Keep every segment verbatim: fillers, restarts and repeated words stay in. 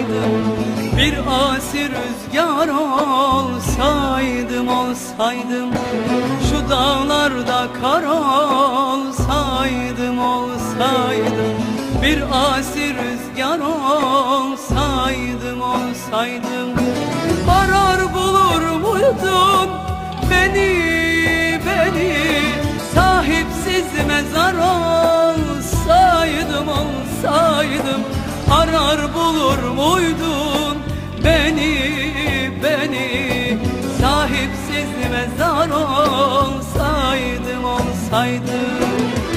olsaydım, bir asi rüzgar olsaydım, olsaydım, şu dağlarda kar olsaydım, olsaydım, bir asi rüzgar olsaydım, olsaydım, arar bulur muydun beni, beni, sahipsiz mezar olsaydım, olsaydım, arar bulur muydun beni, beni, sahipsiz mezar olsaydım, olsaydım.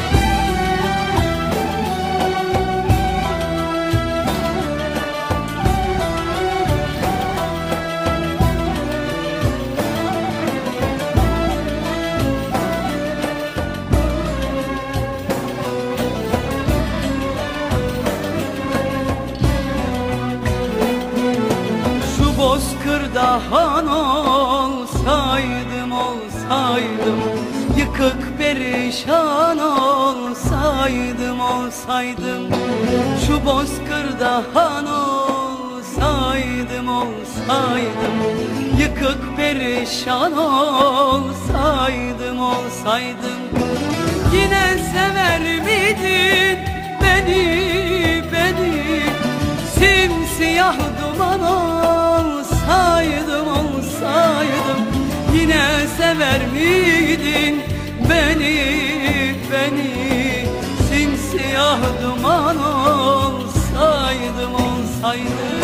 Bozkırda han olsaydım, olsaydım, yıkık perişan olsaydım, olsaydım, şu bozkırda han olsaydım, olsaydım, yıkık perişan olsaydım, olsaydım, yine sever miydin beni, beni, simsiyah duman olsaydım, olsaydım, yine sever miydin beni, beni, simsiyah duman olsaydım, olsaydım.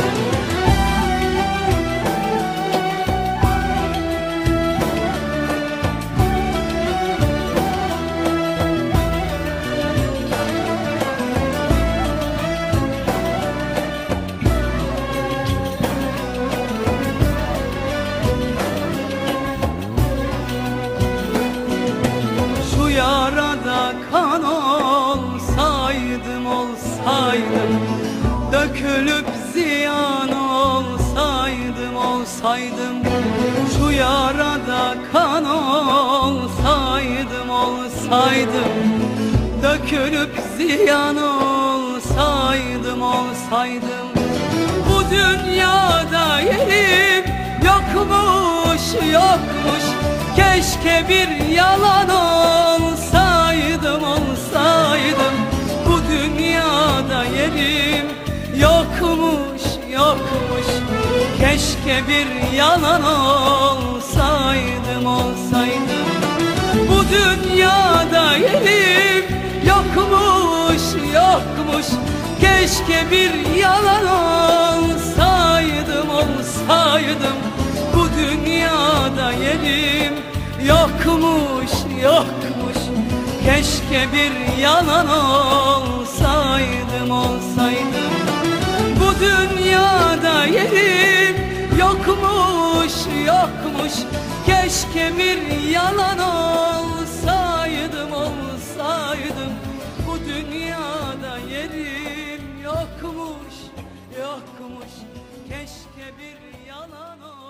Yarada kan olsaydım, olsaydım, dökülüp ziyan olsaydım, olsaydım, şu yarada kan olsaydım, olsaydım, dökülüp ziyan olsaydım, olsaydım, bu dünyada yerim yokmuş, yokmuş, keşke bir yalan olsaydım, olsaydım, bu dünyada yerim yokmuş, yokmuş, keşke bir yalan olsaydım, olsaydım, bu dünyada yerim yokmuş, yokmuş, keşke bir yalan olsaydım, olsaydım, bu dünyada yerim yokmuş, yokmuş, keşke bir yalan olsaydım, olsaydım, bu dünyada yerim yokmuş, yokmuş, keşke bir yalan olsaydım, olsaydım, bu dünyada yerim yokmuş, yokmuş, keşke bir yalan olsaydım.